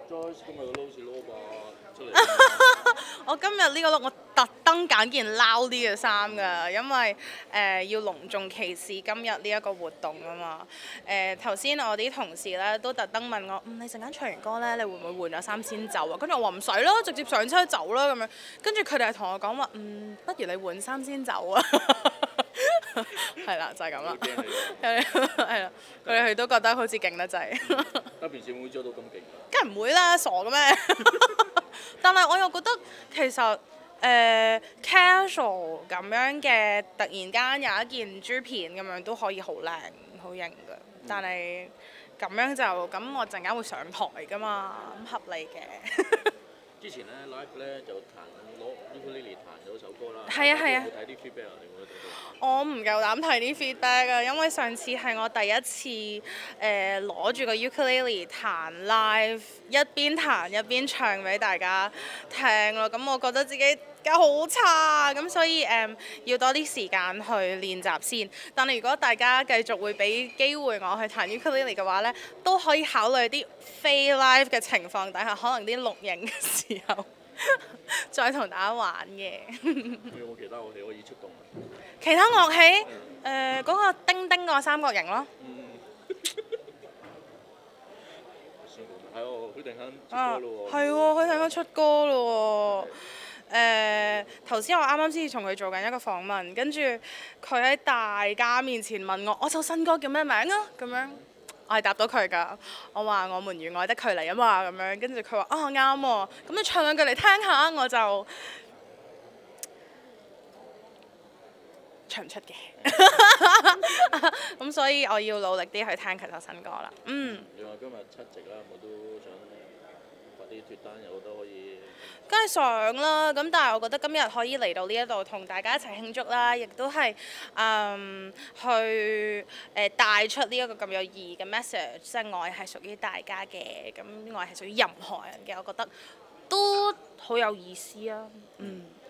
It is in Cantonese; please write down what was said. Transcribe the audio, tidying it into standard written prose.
Joyce 今日個 look 似 low 吧出嚟。 我今日呢個 look 我特登揀件撈啲嘅衫㗎，因為要隆重其事今日呢一個活動啊嘛。頭先我啲同事咧都特登問我，你陣間唱完歌咧，你會唔會換咗衫先走啊？跟住我話唔使咯，直接上車走啦咁樣。跟住佢哋係同我講話，不如你換衫先走啊。係啦，就係咁啦。係啦，佢哋都覺得好似勁得滯。 得平時會做到咁勁？ 梗係唔會啦，傻嘅咩？但係我又覺得其實casual 咁樣嘅，突然間有一件豬片咁樣都可以好靚好型嘅。但係咁樣就咁，我陣間會上台㗎嘛，咁合理嘅。 之前咧 live 咧就攞 ukulele 彈咗首歌啦。 係啊係啊。 有冇睇啲 feedback 啊？你會睇到？ 我唔夠膽睇啲 feedback 啊，因為上次係我第一次攞住個 ukulele 彈 live，一邊彈一邊唱俾大家聽咯。咁我覺得自己好差，咁所以要多啲時間去練習先。但係如果大家繼續會俾機會我去彈 ukulele 嘅話呢，都可以考慮啲非 live 嘅情況底下，可能啲錄影嘅時候再同大家玩嘅。 有冇其他樂器可以出動啊？ 其他樂器嗰個叮叮個三角形咯。 係喎，佢突然間出歌咯喎。 係喎，佢突然間出歌咯喎。頭先我啱啱先至同佢做緊一個訪問，跟住佢喺大家面前問我首新歌叫咩名啊？咁樣我係答到佢㗎。我話我們與愛的距離啊嘛，咁樣跟住佢話啱喎，咁你唱兩句嚟聽下，我就唱唔出嘅。咁所以我要努力啲去聽佢首新歌啦。 你話今日7夕啦，我都想快啲脫單，有得可以。 梗係想啦，咁但係我覺得今日可以嚟到呢一度同大家一齊慶祝啦，亦都係去帶出呢一個咁有意義嘅 message，即係愛係屬於大家嘅，咁愛係屬於任何人嘅，我覺得都好有意思啊。